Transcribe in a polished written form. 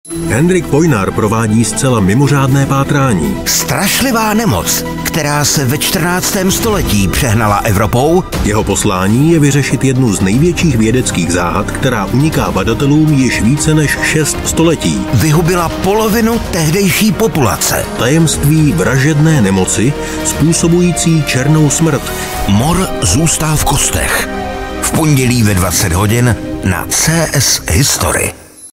Henrik Pojnar provádí zcela mimořádné pátrání. Strašlivá nemoc, která se ve 14. století přehnala Evropou. Jeho poslání je vyřešit jednu z největších vědeckých záhad, která uniká badatelům již více než 6 století. Vyhubila polovinu tehdejší populace. Tajemství vražedné nemoci způsobující černou smrt. Mor zůstal v kostech. V pondělí ve 20 hodin na CS History.